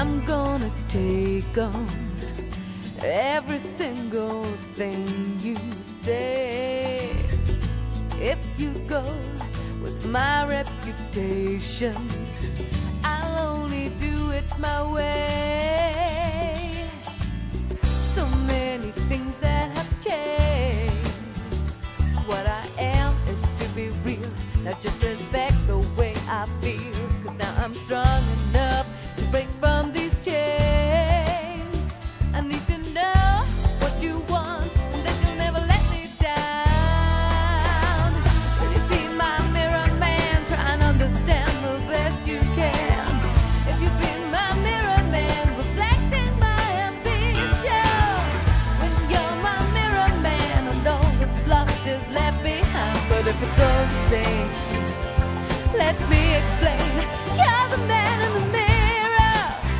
I'm gonna take on every single thing you say. If you go with my reputation, I'll only do it my way. So many things that have changed. What I am is to be real, not just respect the way I feel. 'Cause now I'm strong enough to break from these chains. I need to know what you want, and that you'll never let me down. Will you be my mirror man? Try and understand the best you can. If you be my mirror man, reflecting my ambition. When you're my mirror man, I know what's lost is left behind. But if it's all the same, let me explain. You're the man in the mirror.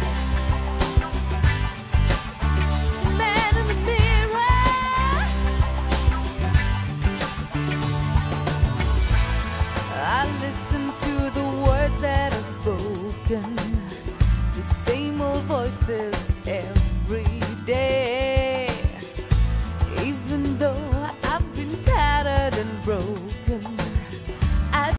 The man in the mirror. I listen to the words that are spoken, the same old voices every day.